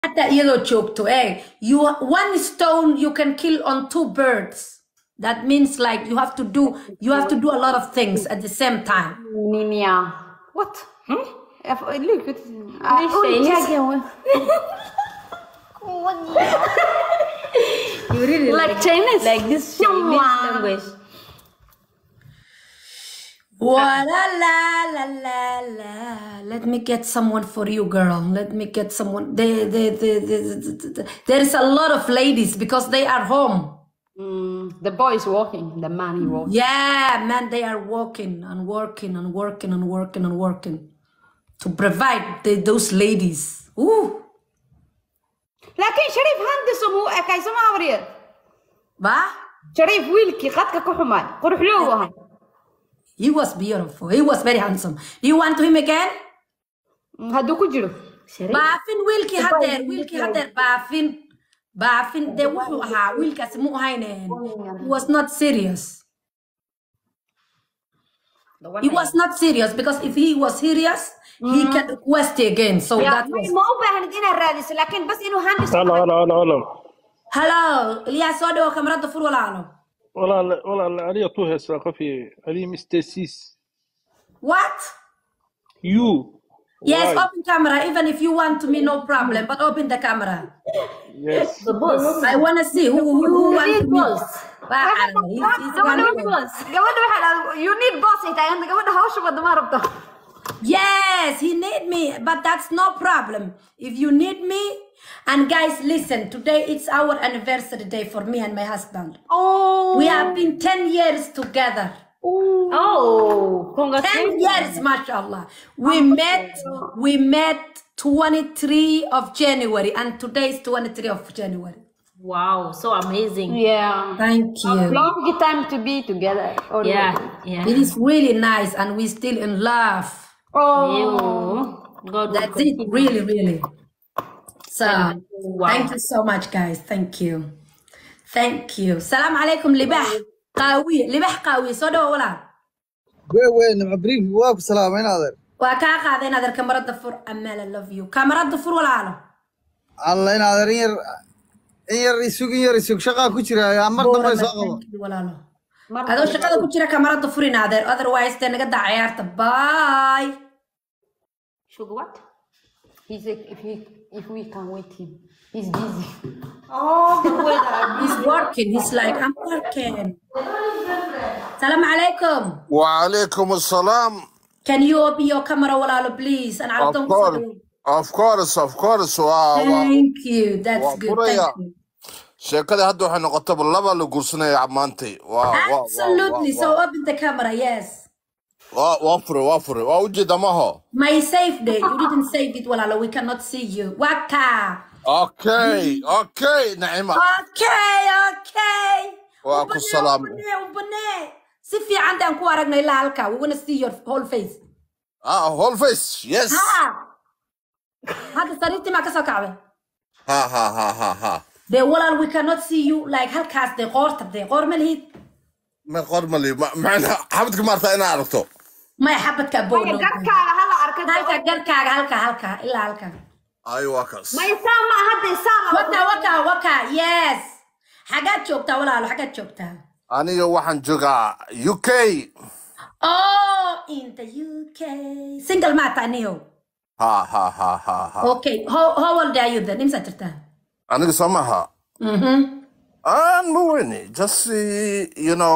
حتى iyadoo joogto you one stone you can kill on two birds. That means like you have to do a lot of things at the same time. Ninia. What? Look at You really like Chinese. like this Chinese language. La la la la la. Let me get someone for you, girl. Let me get someone. There is a lot of ladies because they are home. The boy is walking. The man is walking. Yeah, man, they are working and working and working and working and working to provide those ladies. Ooh. لكن شريف هندسه مو كاي سما ورير با شريف ويلكي قدك كحماي قروح لوها. He was beautiful. He was very handsome. Do you want him again? هادو كجلو Baafin wiilkii hadeer baafin dee wuxuu ahaa wiilkaasi mu ahayneen. He was not serious. He was not serious because if he was serious, he can request again. So that was. ما هو باهند إنا الرادس لكن بس إنه هندس. Hello, Elias soo dhawo kamarada fur walaalo. والله علي طوها ساقة في علي مستسيس. What? You. Yes, Why? open camera. Even if you want to me, no problem. But open the camera. Yes. The boss. I want to see who wants to me. You need boss إنت عندك قبل هاوش بدو ما ربطه. Yes, he need me, but that's no problem. If you need me, and guys, listen, today it's our anniversary day for me and my husband. Oh. We have been 10 years together. Oh, 10 years, mashallah. We met 23 of January, and today is 23 of January. wow, so amazing. Yeah. Thank you. Long time to be together. Yeah, yeah. It is really nice, and we're still in love. Oh. God will That's it, really, really. So, Wow. thank you so much, guys. Thank you. Thank you. Salam alaikum, libah. Qawi, libah qawi. So do wala. وين معبرين واك سلامين هذا Waa kaa qaadeen adeer kamarada fur. Amal, I love you. Kamarada fur walaalo. الله إن هذا يسوق شقة كشرة أمر دم يساقه Thank you, walaalo. Adoo shaqada ku jira kamarada furin adeer. Otherwise, te naga daa ciyaarta. Bye. Sugar what? He's like, if we can wait him, he's busy. Oh, the weather. He's working. He's like, I'm working. Salam alaikum. وعليكم السلام. Can you open your camera, walaalo, please? And I'll Of course. Thank you. That's good. Thank you. sheekada hadda waxay noqotay laba la guursanaya maantay. Absolutely. So open the camera, yes. waa fure waa ujeeda maho. My safe day. You didn't save it, walaalo. We cannot see you. Waka. Okay Naima. Okay. waa ku salaam. Si fiican daan ku aragnay ilaa halka. We want to see your whole face. Whole face. Yes. Hadda sariirtii ma ka soo kacday. ha Dee walaal, we cannot see you like halkaas dee qoorta dee qoor ma lihid. ma qormali macna xabadka maarta inaa aragto. Maya xabadka boono. garkaaga hala arkay. Halka garkaaga halka ilaa halka. ay waa kaas. Ma isaama hadda isaama. Waka. Yes. Xagaad joogtaa walaalo, xagaad joogtaa. aniga waxaan joogaa UK. Oh, in the UK. Single mata aniyo. ha Okay. How old are you then? Imsa jirtaa? aniga samaha. I'm moving. Just you know.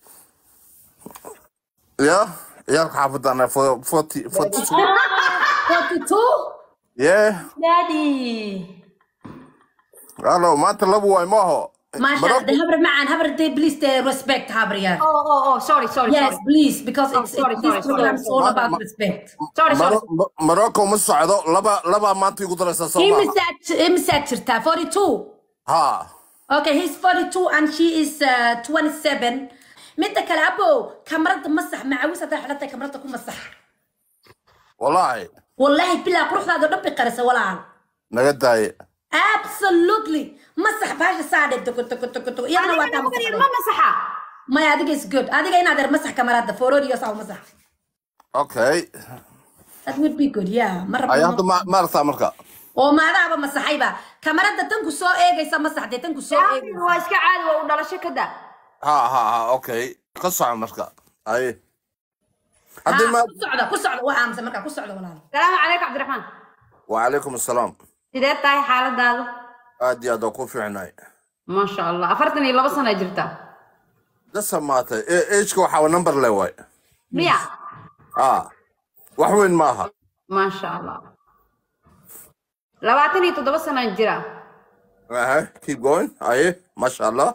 Yeah, حافظنا 42. 42? Yeah. Daddy. Hello, ما تلبوا واي ما هو. ما شاء الله. هبر معن هبر دي please respect هبريا. Oh, sorry. Yes, please, because it's this program is all about respect. Sorry. Morocco مساعدة لبا ما تيجي تدرس الصومال. إمسات شرتا 42. ها. Okay, he's 42 and she is 27. متى كلابو كاميرا مسح معوسة حتى كاميرا تكون مسح. والله بلا بروح هذا ربي قرصة ولا. نقدر. Absolutely. مسح باش ساعد تكو يا أنا واتام. ما مسحها. ما هذيك is good. هذيك أنا أقدر مسح كاميرات فوروري يساو مسح. Okay. That would be good, yeah. أي هذا ما رثا مركا. oo maadaaba masaxayba kamarada tan ku soo eegaysa masaxday tan ku soo eegaysa waa iska caadi waa u dhalasho kada ها اوكي قصة مركا اي هدي ما ku socda waa aamsa marka ku socda walaal salaamu calaykum cabdiraxmaan وعليكم السلام sidee tahay xaaladaadu ادي ادوكو في عناي ما شاء الله 42 sano jirta ده سمعت ايش كو حاول نمبر لواي miya وحوين ماها ما شاء الله 27 sano jira keep going اي ما شاء الله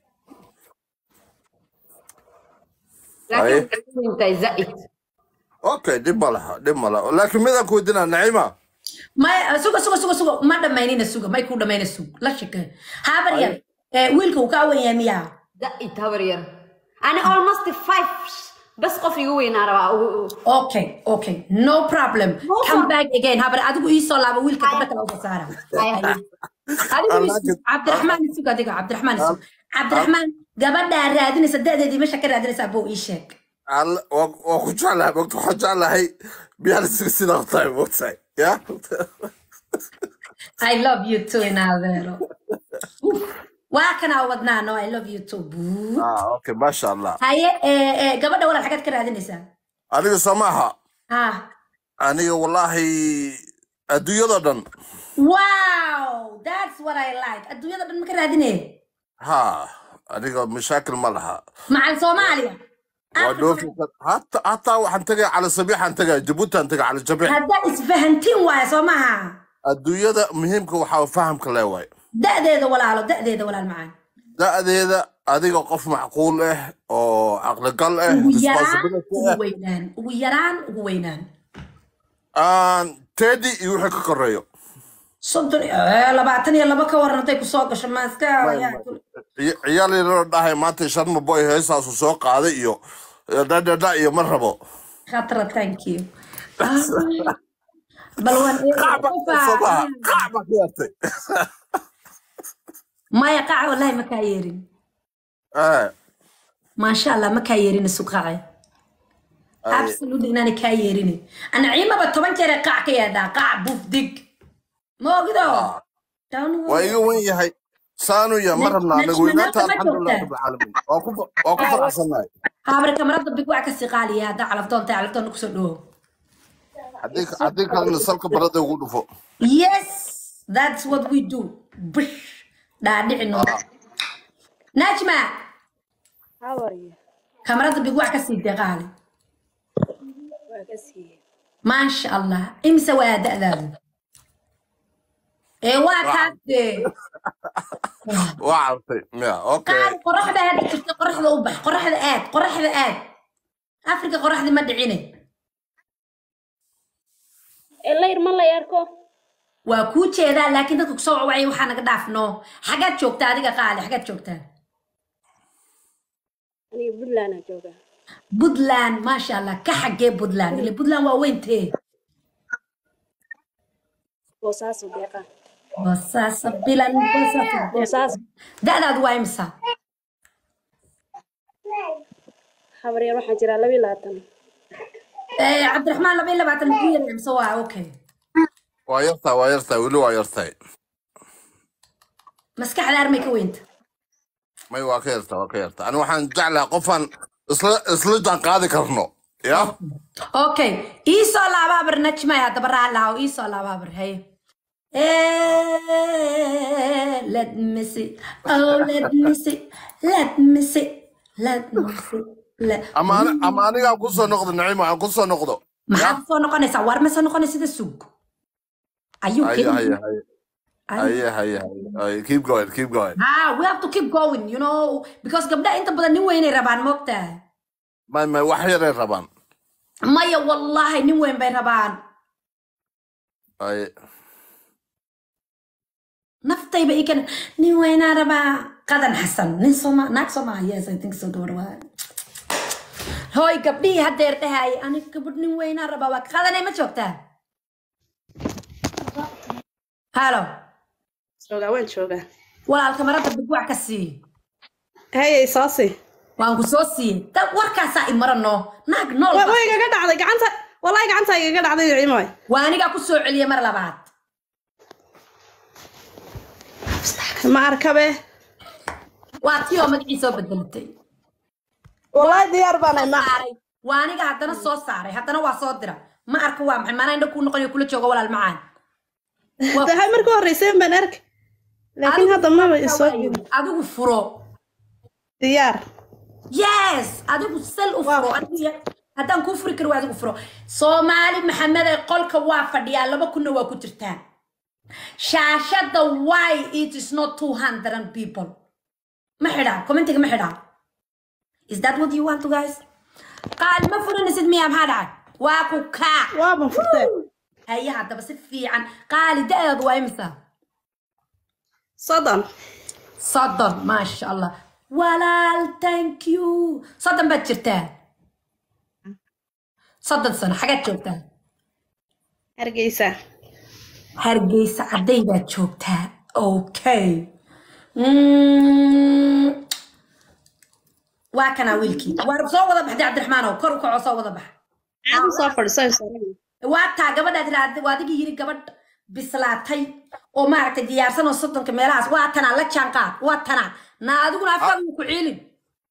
لكن انت زائد اوكي دي مالها لكن ماذا كودنا نعيمه ما suga ma dhamaynina suga may ku dhamayna sug la shaqee habar yar wiilka uu ka weyn yahay miya زائد هبرير انا almost 5 بس قف يوين انا okay no problem come back again habar adigu ii soo laabo wiilka gabadha kale u saara adigu Cabdiraxmaan suga adiga Cabdiraxmaan gabadha raadinaysa dadeedii meesha ka raadinaysa buu ii sheeg وكجعلها وكجعلها هي بيالسيدا طيب وقتي يا I love you too Navero واكنا ودنا no I love you too boo اوكي ما شاء الله هاي gabadha walaal xagad ka raadinaysa aniga samaha aniga wallahi adduunyada dhan wow that's what I like adduunyada dhan ma ka raadinay aniga مشاكل ما لها مع الصوماليا حتى waxaan tagay على صبيح aan tagay Djibouti aan tagay على جبيح hadda isfahantiin waay Soomaha adduunyada muhiimka waxa fahamka leeyahay da'deeda walaal macaan da'deeda adiga qof macquul ah oo aqli gal ah ugu yaraan teedi iyo wixii ka koreeyo 22 ka waran haday ku soo gasho maaska ciyaal yar dhahay maanta sharma boy heesaas soo qaaday iyo dada iyo marrabo khatra thank you balwan qacba qiyartay ما يقع والله ما كايرين ما شاء الله ما كايرين السقاعي absolutely انني كايرين انا عيمه بطبن جري قاع كيدا قاع بوف دق ما قدو وين يحي سانو يا مرنا نغوينتا الحمد لله رب العالمين او كفرحسناي خابر كاميرا دبك واك سقالي هذا على فدون كسو دو هديك نسلك برده ugu dhufo yes that's what we do دادعنا نجمة how are you كاميرا دبك واك سيدي قالي ما شاء الله امسى واداء ذا ايه واكاتي وعرفتي اوكي قرحده هذه قرحده وبح قرحده آد افريقيا قرحده ما دعيني إلا يرمى الله ياركو وكوتشي ذا لكن dadku soo wacay waxaan naga dhaafno xagaad joogtaa adiga qaali xagaad joogtaa أنا بدلana jooga Buntland ما شاء الله ka xagee Buntland ile Buntland waa weynte boosaaso deeqa boosaaso bilan boosaaso da'daad waa imisa habaryar waxaa jira 22 Cabdiraxmaan 22 ku yar imisa waa okay ويرتا ولو ويرتا maskaxda armay ka weynta ما وكيرتا انا waxaan jeclaa qofan isla qaadi karno ya okay iso laaba barnaamij hada baraalaa iso laaba bar hay let me see ama aniga ku soo noqdo naciimo aan ku soo noqdo maxaa soo noqonaysa war ma soo noqonaysa sida suuq keep going we have to keep going you know because gabdha inta badan nin weyn ay rabaan moogtaa ما wax yar ay rabaan maya wallahi nin weyn bay rabaan naftayba ikan nin weyn rabaa qadan xasan nin soma naag soma yes I think so gabadha hoy gabdhii hadeer dhahay ani gabadh nin weyn rabaa waa qadanay ma joogtaa halo jooga walaalka marada bigwac ka sii hey saasi waan ku soo siiyay dad warkaasa imarano naag nool way igaga dhacday gacanta wallahi gacanta igaga dhacday ciimoy waa aniga ku soo celiyay mar labaad ما أركبه واتيو مدعيسو بدلتي والله ديار بنا ما وأنا قاعدة صوت صاري حتى أنا وصادرة ما أركب وام ما أنا عندك نقول كل شيء ولا المعان ده هاي مركو الرئيسين بنرك لكن هذا ما يسوي أدوك فرو ديار يس أدوك سل أفرو هذا كفر كرو أدوك فرو سومالي محمد يقول كوافة ديال لما كنا وكترتان شاشة the why it is not 200 people محدا كومنتك محدا is that what you want to guys قال ما فرنا نسد ميام هذا واكو كا وابن فرتين هي هذا بس في عن قال ده ضواي مثلا صدم ما شاء الله ولا ثانك يو صدم بتشرتها صدم سنة حاجات شوفتها هرجيسة عدي بتشوفتها اوكي واكنا ويلكي واربصوا وضع بحد عبد الرحمن وكرو كعصا وضع بح عادي صفر واتا gabadha tiraahdo waadigi yiri gabadh bislaatay oo maaragtay diyaarsan oo soddonka meelahaas waatana la jaanqaad waatana na adiguna afkan ku ciilin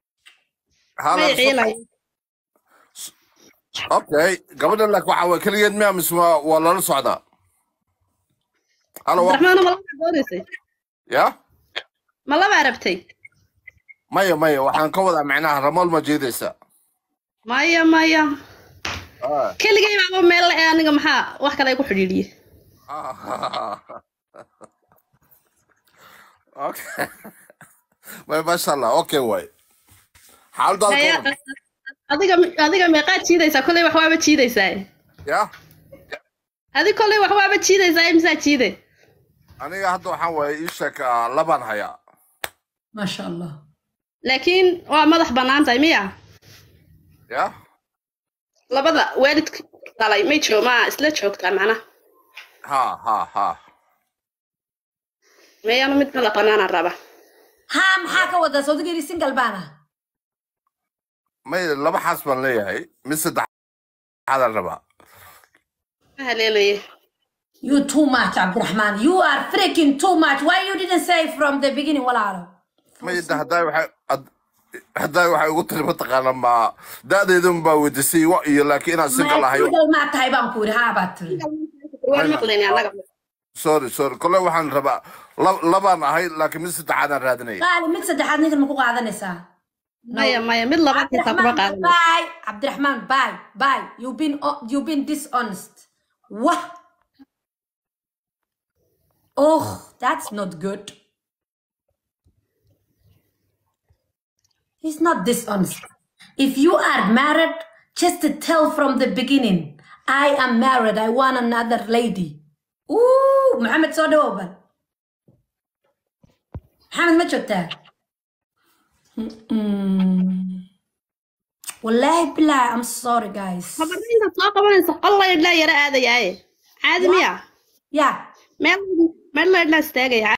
okay gabadha la ku caawa kaliyeed ma misma wala la socda halo Rahmaan ma la doonaysay ya ma la arabtay maya waxaan ka wadaa macnaha ramal ma jeedaysa maya كلجي ما ميل أنا جمحة واحد كلا يكون حريري. أوكي. ما شاء الله أوكي واي. حال ده. هذا ميقات شيء ده كله وحواه بشيء ده ساي. يا. هذا كله وحواه بشيء ده ساي مسا شيء ده. أنا هذا حواه يشك لبن هيا. ما شاء الله. لكن ومضح بنان زي يا. labada waalidka dalay ma jiro ma isla joogtaan macna ha meeyana mid kala qanaana raba ha maxaa ka wada soodigiri single bana may laba xasban leeyahay mid saddex hada raba haleelay you too much Abdurrahman you are freaking too much why you didn't say from the beginning walaalo may هذا waxay ugu tiri mataqaana ma daadeedun baa wadisay wa iyo laakiin aan single ahayo ma tahay baan ku iraha baatay waan maqleen anaga sorry kullu waxaan rabaa labaan ahay laakiin mid saddexaad aan raadinay qaal mid saddexaad ninka ma ku qaadanaysaa maya mid labaad inta kuma qaadan bye Abdurrahman bye you've been dishonest what oh that's not good. He's not dishonest. If you are married, just to tell from the beginning, I am married, I want another lady. Ooh, Muhammad Sodoban. Muhammad ما شفتها. والله بالله I'm sorry guys. خبرني تطلق من الله يلا يرى هذا يا عادي ميا. Yeah. ما لا استاجي